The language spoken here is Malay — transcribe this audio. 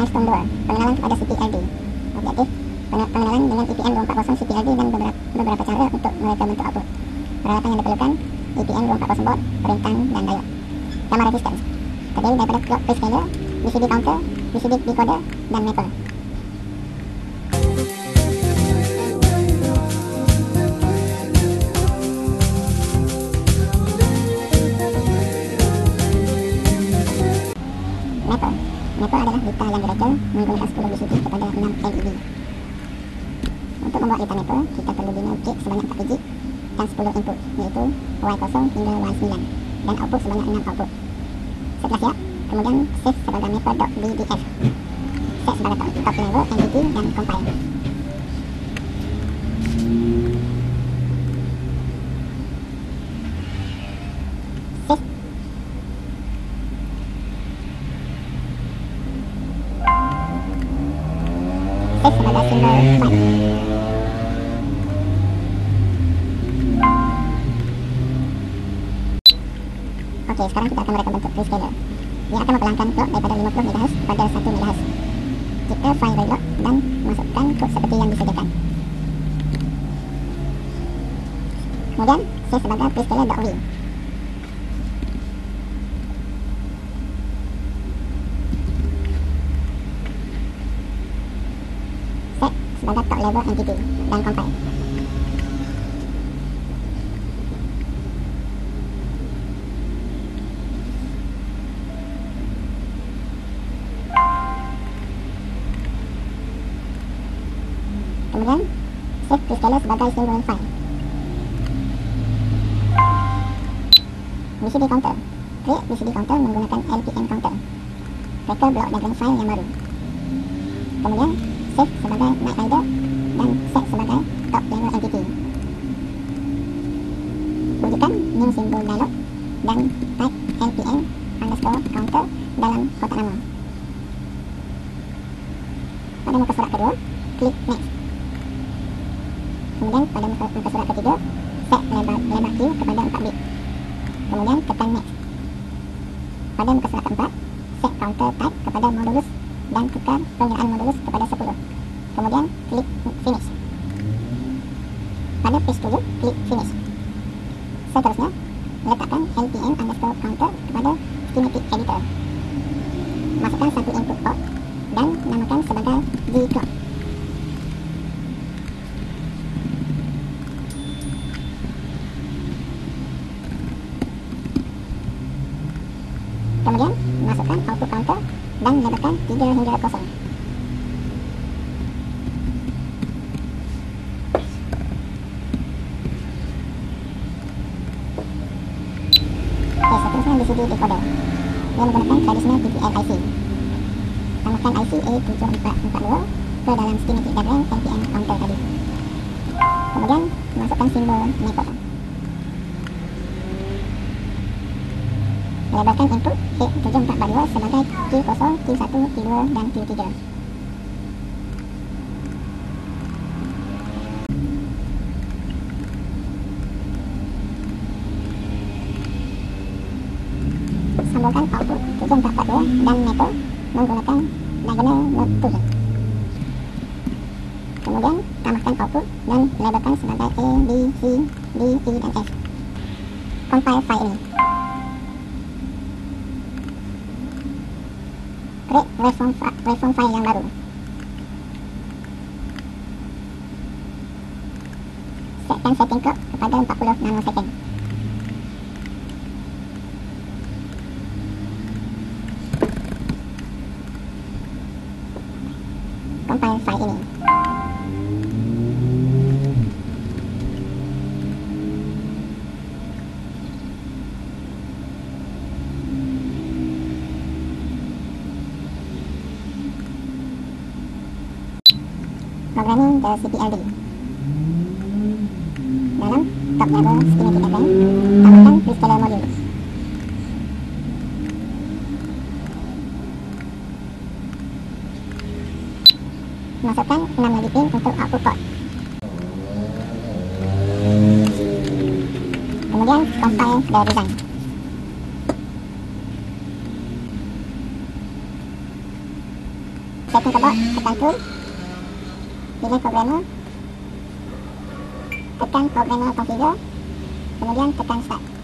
Milestone 2, pengenalan kepada CPLD. Objektif, pengenalan dengan EPM 240 CPLD dan beberapa cara untuk mereka bentuk output. Peralatan yang diperlukan, EPM 240 board, perintah dan diode. Gamma resistance, terdiri daripada clock prescaler, BCD counter, BCD decoder, dan mapper. Mapper adalah litar yang direktur menggunakan 10 BCD kepada 6 LED. Untuk membuat litar mapper, kita perlu bina gate sebanyak 4 biji dan 10 input, iaitu Y0 hingga Y9, dan output sebanyak 6 output. Setelah siap, kemudian save sebagai mapper.bdf, set sebagai top level entity dan compile. Save sebagai simbol byte. Okey, sekarang kita akan mereka bentuk prescaler. Dia akan memperlahankan clock daripada 50 MHz kepada 1 MHz. Kita file reload dan masukkan kod seperti yang disediakan. Kemudian save sebagai prescaler.v. Set sebagai top level entity dan compile. Kemudian save prescaler sebagai simbol file. BCD counter, create BCD counter menggunakan LPM counter. Reka block diagram file yang baru. Kemudian save sebagai Night Rider dan set sebagai top level entity. Wujudkan new symbol dialog dan type LPM underscore counter dalam kotak nama. Pada muka surat kedua, klik next. Kemudian pada muka surat ketiga, set lebar Q kepada 4 bit. Kemudian tekan next. Pada muka surat keempat, set counter type kepada modulus dan tukar penggunaan modulus kepada 10. Kemudian klik finish. Pada page 7, klik finish. Seterusnya, letakkan LPM underscore counter kepada schematic editor. Masukkan satu input port dan namakan sebagai G-clock. Kemudian masukkan output counter dan labelkan 3 hingga 0. Seterusnya BCD decoder. Dia menggunakan traditional TTL IC. Tambahkan IC A7442 ke dalam schematic diagram LPM counter tadi. Kemudian masukkan simbol mapper. Labelkan input A7442 sebagai Q0, Q1, Q2 dan Q3. Sambungkan output 7442 dan mapper menggunakan diagonal node tool. Kemudian tambahkan output dan labelkan sebagai A, B, C, D, E dan F. Compile file ini. Create waveform file yang baru. Setkan setting clock kepada 40 nanosecond. Compile file ini. Programming the CPLD. Dalam top level schematic diagram, tambahkan prescaler module. Masukkan 6 lagi pin untuk output port. Kemudian compile the design. setting keyboard, tekan tool, pilih programmer, tekan programmer configure, kemudian tekan start.